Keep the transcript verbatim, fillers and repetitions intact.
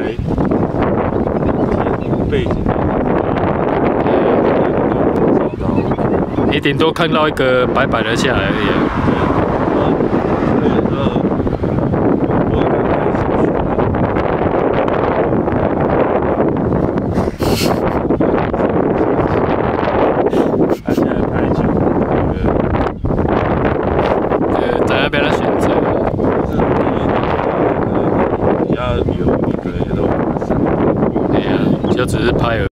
来背景，找到， 你顶多看到一个白白的下来而已啊。 所以有时候我也刚开始学。他现在排球， 呃，在那边的选择。 是你要有一个也都。 对呀，就只是拍而已。